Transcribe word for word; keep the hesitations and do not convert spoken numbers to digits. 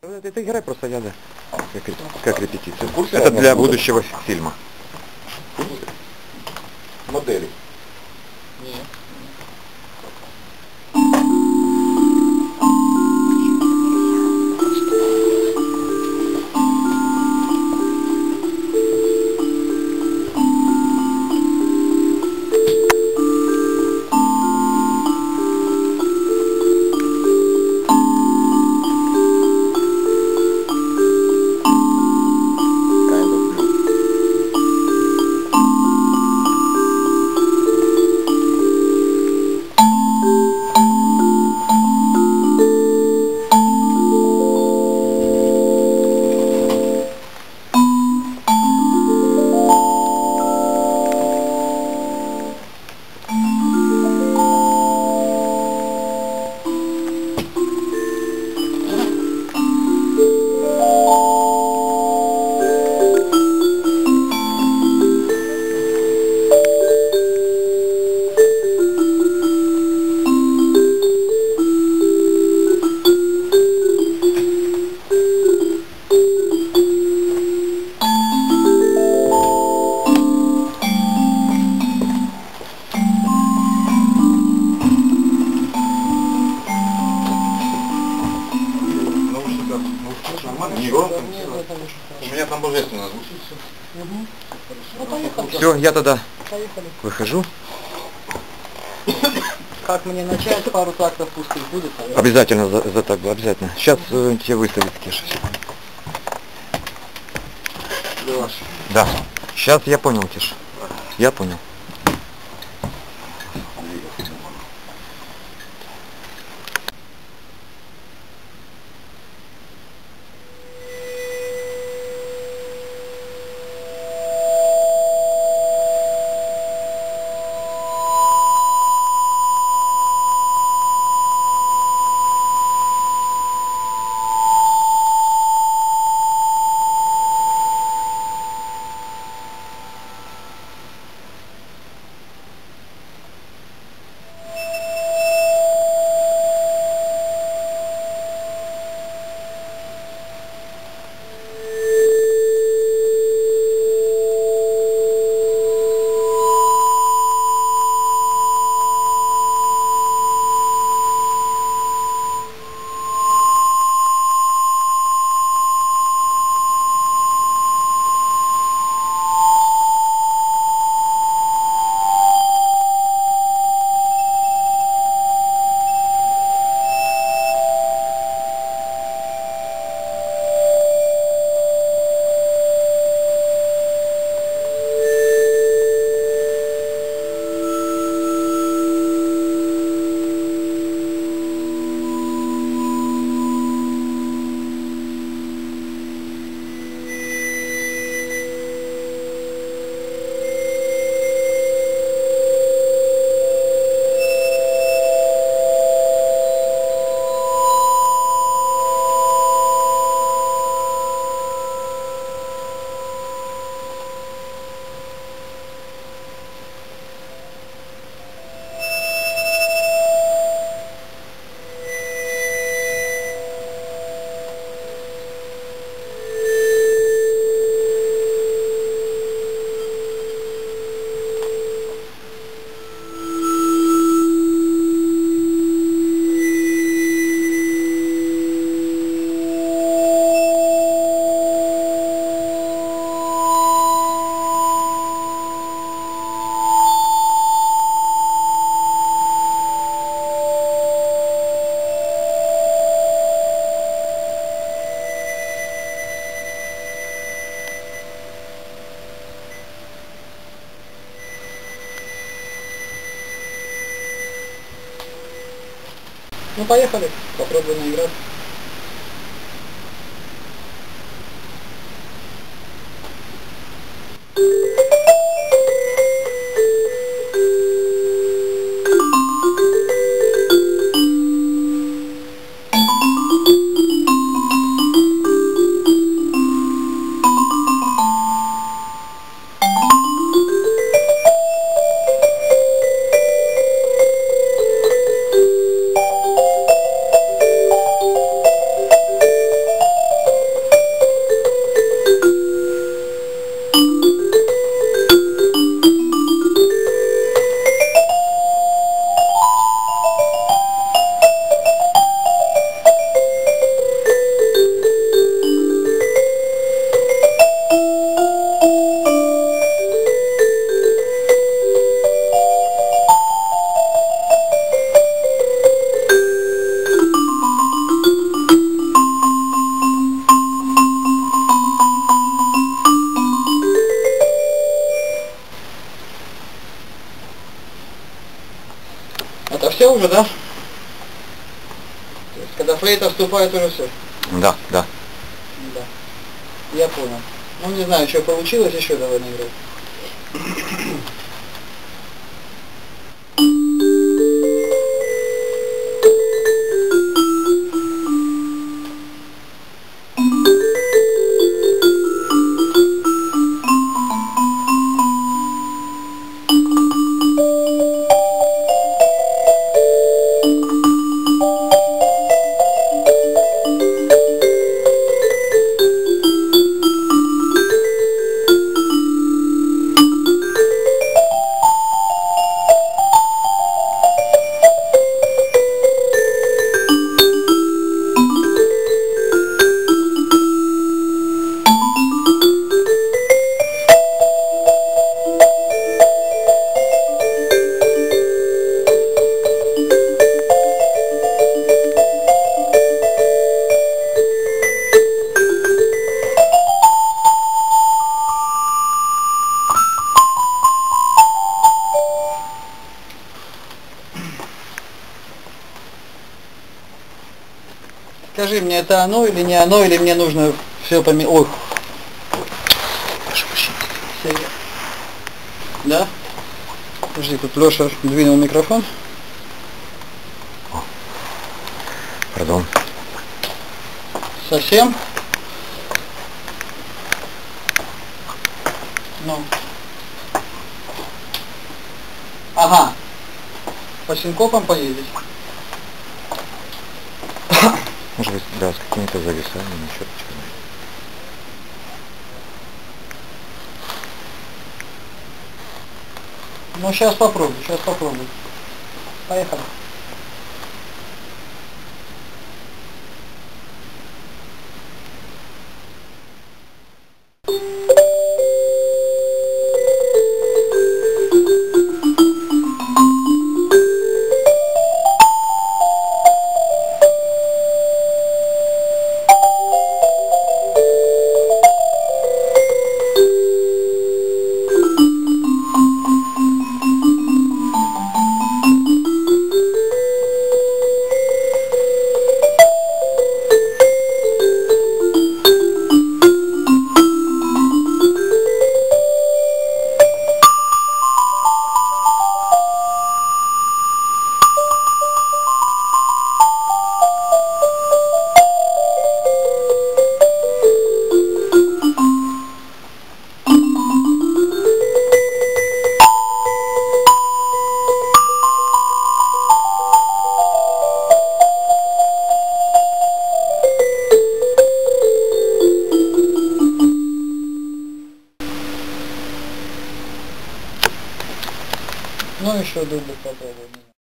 Это играй просто я, да. Как, как репетиция. Это для будущего фильма. Модели. Нет. У меня там божественно. Угу. Ну, поехали. Все, я тогда Поехали. выхожу. Как мне начать, пару тактов пустых будет? А? Обязательно за, за так, обязательно. Сейчас э, тебе выставит Кеша. Да. Сейчас я понял, Кеш. Я понял. Ну, поехали. Попробуем наиграть. все уже, да? То есть, когда флейта вступает, уже все. Да, да. Да. Я понял. Ну не знаю, что получилось, еще давай наиграть. Скажи мне, это оно или не оно, или мне нужно все поменять? Ой. Да? Подожди, тут Леша двинул микрофон. Пардон. Совсем? Ну. Ага. По синкопам поедешь? Может быть, да, с какими-то зависаниями, еще почему. Ну, сейчас попробую, сейчас попробую. Поехали. Ну, еще дубль попробуем.